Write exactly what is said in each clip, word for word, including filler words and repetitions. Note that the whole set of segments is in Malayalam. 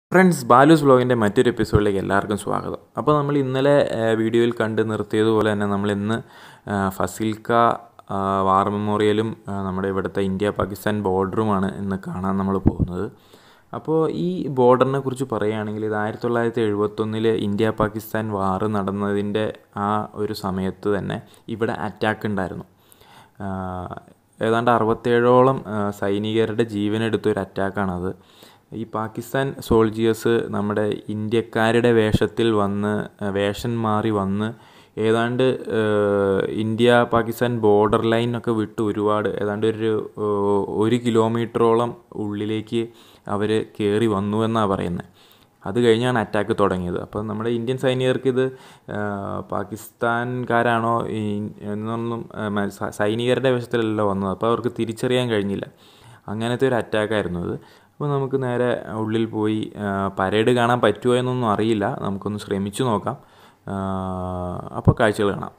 ഫ്രണ്ട്സ്, ബാലൂസ് വ്ലോഗിൻ്റെ മറ്റൊരു എപ്പിസോഡിലേക്ക് എല്ലാവർക്കും സ്വാഗതം. അപ്പോൾ നമ്മൾ ഇന്നലെ വീഡിയോയിൽ കണ്ട് നിർത്തിയതുപോലെ തന്നെ നമ്മൾ ഇന്ന് ഫസിൽക്ക വാർ മെമ്മോറിയലും നമ്മുടെ ഇവിടുത്തെ ഇന്ത്യ പാകിസ്ഥാൻ ബോർഡറുമാണ് ഇന്ന് കാണാൻ നമ്മൾ പോകുന്നത്. അപ്പോൾ ഈ ബോർഡറിനെ കുറിച്ച് പറയുകയാണെങ്കിൽ ഇത് ആയിരത്തി തൊള്ളായിരത്തി എഴുപത്തൊന്നിൽ ഇന്ത്യ പാകിസ്ഥാൻ വാർ നടന്നതിൻ്റെ ആ ഒരു സമയത്ത് തന്നെ ഇവിടെ അറ്റാക്ക് ഉണ്ടായിരുന്നു. ഏതാണ്ട് അറുപത്തേഴോളം സൈനികരുടെ ജീവനെടുത്തൊരു അറ്റാക്കാണത്. ഈ പാകിസ്ഥാൻ സോൾജിയേഴ്സ് നമ്മുടെ ഇന്ത്യക്കാരുടെ വേഷത്തിൽ വന്ന് വേഷം മാറി വന്ന് ഏതാണ്ട് ഇന്ത്യ പാകിസ്ഥാൻ ബോർഡർ ലൈനൊക്കെ വിട്ട് ഒരുപാട് ഏതാണ്ട് ഒരു ഒരു കിലോമീറ്ററോളം ഉള്ളിലേക്ക് അവർ കയറി വന്നു എന്നാണ് പറയുന്നത്. അത് കഴിഞ്ഞാണ് അറ്റാക്ക് തുടങ്ങിയത്. അപ്പോൾ നമ്മുടെ ഇന്ത്യൻ സൈനികർക്ക് ഇത് പാകിസ്ഥാൻകാരാണോ എന്നൊന്നും സൈനികരുടെ വേഷത്തിലല്ല വന്നത്. അപ്പോൾ അവർക്ക് തിരിച്ചറിയാൻ കഴിഞ്ഞില്ല. അങ്ങനത്തെ ഒരു അറ്റാക്കായിരുന്നു അത്. അപ്പോൾ നമുക്ക് നേരെ ഉള്ളിൽ പോയി പരേഡ് കാണാൻ പറ്റുമോ എന്നൊന്നും അറിയില്ല. നമുക്കൊന്ന് ശ്രമിച്ചു നോക്കാം. അപ്പോൾ കാഴ്ചകൾ കാണാം.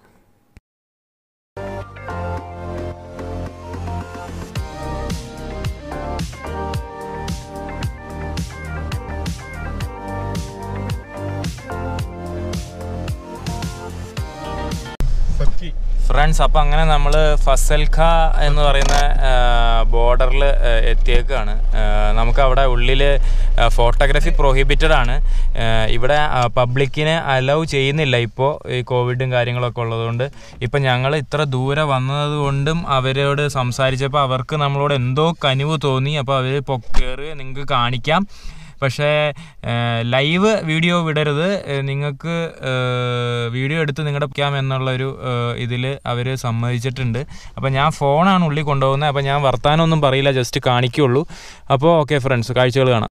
ഫ്രണ്ട്സ്, അപ്പോൾ അങ്ങനെ നമ്മൾ ഫസൽക്ക എന്ന് പറയുന്ന ബോർഡറിൽ എത്തിയേക്കാണ്. നമുക്ക് അവിടെ ഉള്ളിൽ ഫോട്ടോഗ്രാഫി പ്രൊഹിബിറ്റഡ് ആണ്. ഇവിടെ പബ്ലിക്കിനെ അലൗ ചെയ്യുന്നില്ല ഇപ്പോൾ, ഈ കോവിഡും കാര്യങ്ങളൊക്കെ ഉള്ളതുകൊണ്ട്. ഇപ്പം ഞങ്ങൾ ഇത്ര ദൂരെ വന്നത് കൊണ്ടും അവരോട് സംസാരിച്ചപ്പോൾ അവർക്ക് നമ്മളോട് എന്തോ കനിവ് തോന്നി. അപ്പോൾ അവർ പൊക്കേറി നിങ്ങൾക്ക് കാണിക്കാം, പക്ഷേ ലൈവ് വീഡിയോ വിടരുത്, നിങ്ങൾക്ക് വീഡിയോ എടുത്ത് നിങ്ങളുടെ വയ്ക്കാം എന്നുള്ളൊരു ഇതിൽ അവർ സമ്മതിച്ചിട്ടുണ്ട്. അപ്പോൾ ഞാൻ ഫോണാണ് ഉള്ളിൽ കൊണ്ടുപോകുന്നത്. അപ്പോൾ ഞാൻ വർത്താനമൊന്നും പറയില്ല, ജസ്റ്റ് കാണിക്കുകയുള്ളൂ. അപ്പോൾ ഓക്കെ ഫ്രണ്ട്സ്, കാഴ്ചകൾ കാണാം.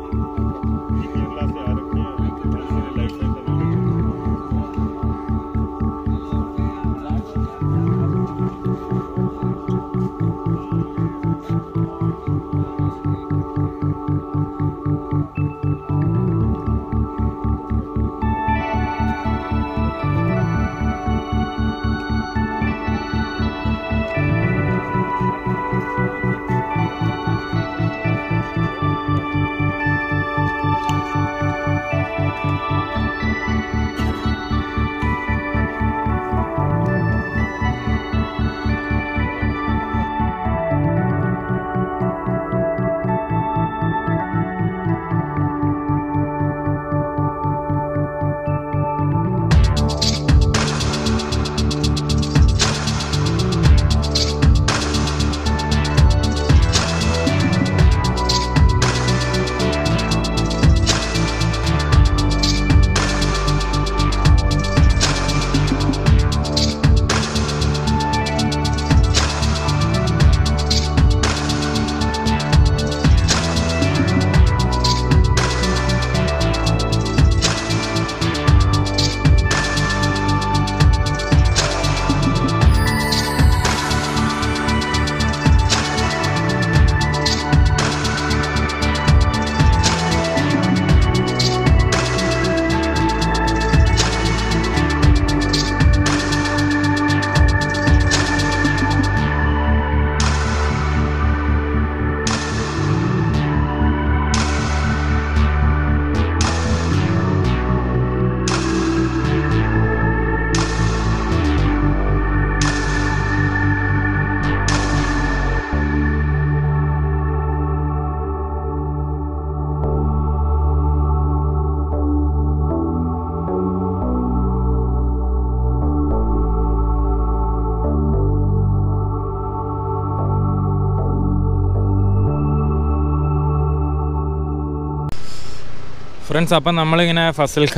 ഫ്രണ്ട്സ്, അപ്പം നമ്മളിങ്ങനെ ഫസൽഖ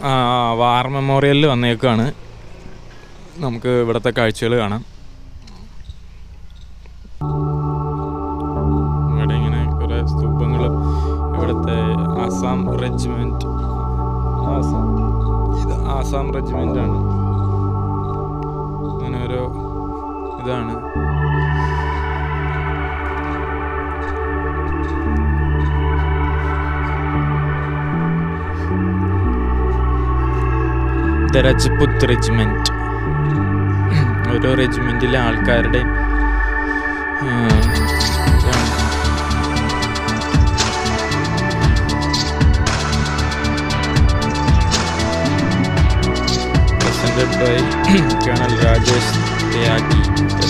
വാർ മെമ്മോറിയലിൽ വന്നേക്കാണ്. നമുക്ക് ഇവിടുത്തെ കാഴ്ചകൾ കാണാം. ഇവിടെ ഇങ്ങനെ കുറേ സ്തൂപങ്ങളും ഇവിടുത്തെ ആസാം റെജിമെൻറ്റ് ആസാം ഇത് ആസാം റെജിമെൻ്റാണ്. അങ്ങനെ ഓരോ ഇതാണ്. രജപുത് റെജിമെൻറ്റ്, ഓരോ റെജിമെൻറ്റിലെ ആൾക്കാരുടെ presented by Colonel Rajesh Tyagi.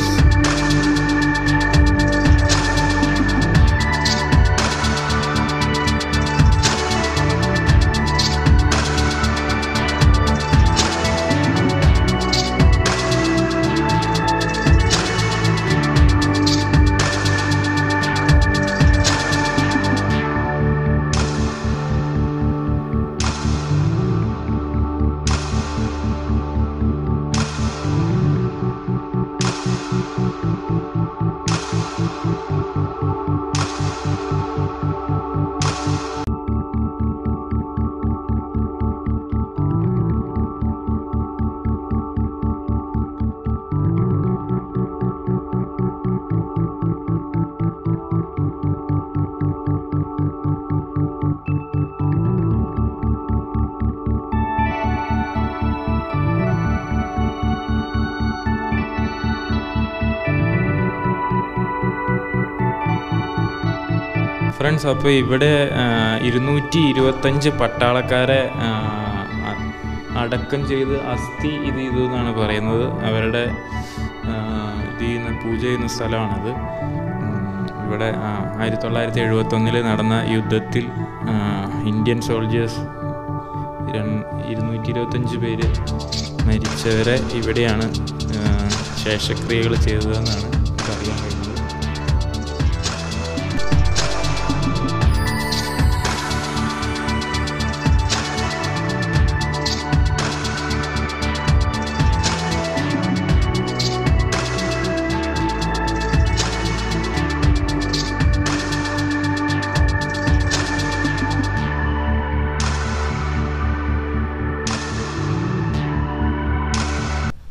Friends, അപ്പോൾ ഇവിടെ ഇരുന്നൂറ്റി ഇരുപത്തഞ്ച് പട്ടാളക്കാരെ അടക്കം ചെയ്ത് അസ്ഥി ഇത് ചെയ്തു എന്നാണ് പറയുന്നത്. അവരുടെ ഇത് ചെയ്യുന്ന പൂജ ചെയ്യുന്ന സ്ഥലമാണത്. ഇവിടെ ആയിരത്തി തൊള്ളായിരത്തി എഴുപത്തൊന്നിൽ നടന്ന യുദ്ധത്തിൽ ഇന്ത്യൻ സോൾജേഴ്സ് ഇരുന്നൂറ്റി ഇരുപത്തഞ്ച് പേര് മരിച്ചവരെ ഇവിടെയാണ് ശേഷക്രിയകൾ ചെയ്തതെന്നാണ് അറിയാൻ കഴിയുന്നത്.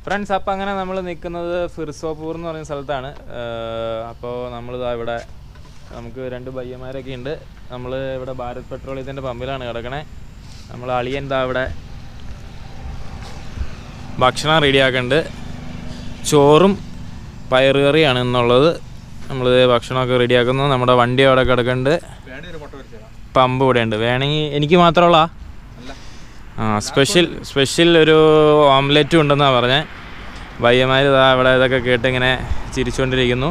ഫ്രണ്ട്സ്, അപ്പോൾ അങ്ങനെ നമ്മൾ നിൽക്കുന്നത് ഫിർസോപൂർ എന്ന് പറയുന്ന സ്ഥലത്താണ്. അപ്പോൾ നമ്മളിതാ ഇവിടെ നമുക്ക് രണ്ട് പയ്യന്മാരൊക്കെ ഉണ്ട്. നമ്മൾ ഇവിടെ ഭാരത് പെട്രോളിയത്തിൻ്റെ പമ്പിലാണ് കിടക്കണേ. നമ്മൾ അളിയൻ എന്താ ഇവിടെ ഭക്ഷണം റെഡിയാക്കുന്നുണ്ട്. ചോറും പയറുകറിയാണ് എന്നുള്ളത്. നമ്മൾ ഭക്ഷണമൊക്കെ റെഡിയാക്കുന്നു. നമ്മുടെ വണ്ടി അവിടെ കിടക്കുന്നുണ്ട്. പമ്പ് ഇവിടെ ഉണ്ട്. വേണമെങ്കിൽ എനിക്ക് മാത്രമുള്ള ആ സ്പെഷ്യൽ സ്പെഷ്യൽ ഒരു ഓംലെറ്റും ഉണ്ടെന്നാണ് പറഞ്ഞത്. പയ്യന്മാർ ഇതാ ഇവിടെ ഇതൊക്കെ കേട്ട് ഇങ്ങനെ ചിരിച്ചുകൊണ്ടിരിക്കുന്നു.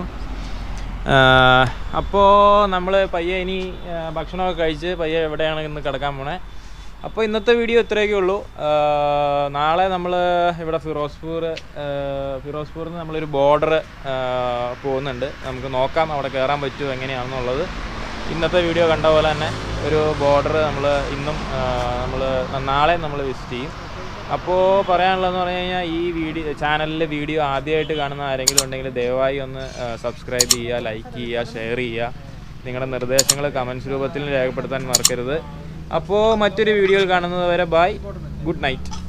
അപ്പോൾ നമ്മൾ പയ്യെ ഇനി ഭക്ഷണമൊക്കെ കഴിച്ച് പയ്യെ എവിടെയാണ് ഇന്ന് കിടക്കാൻ പോണേ. അപ്പോൾ ഇന്നത്തെ വീഡിയോ ഇത്രയൊക്കെ ഉള്ളൂ. നാളെ നമ്മൾ ഇവിടെ ഫിറോസ്പൂർ ഫിറോസ്പൂരിൽ നിന്ന് നമ്മളൊരു ബോർഡർ പോകുന്നുണ്ട്. നമുക്ക് നോക്കാം അവിടെ കയറാൻ പറ്റുമോ എങ്ങനെയാണെന്നുള്ളത്. ഇന്നത്തെ വീഡിയോ കണ്ട പോലെ തന്നെ ഒരു ബോർഡർ നമ്മൾ ഇന്നും നമ്മൾ നാളെ നമ്മൾ വിസിറ്റ് ചെയ്യും. അപ്പോൾ പറയാനുള്ളതെന്ന് പറഞ്ഞു കഴിഞ്ഞാൽ ഈ വീഡിയോ ചാനലിൽ വീഡിയോ ആദ്യമായിട്ട് കാണുന്ന ആരെങ്കിലും ഉണ്ടെങ്കിൽ ദയവായി ഒന്ന് സബ്സ്ക്രൈബ് ചെയ്യുക, ലൈക്ക് ചെയ്യുക, ഷെയർ ചെയ്യുക. നിങ്ങളുടെ നിർദ്ദേശങ്ങൾ കമൻസ് രൂപത്തിൽ രേഖപ്പെടുത്താൻ മറക്കരുത്. അപ്പോൾ മറ്റൊരു വീഡിയോയിൽ കാണുന്നത് വരെ ബൈ, ഗുഡ് നൈറ്റ്.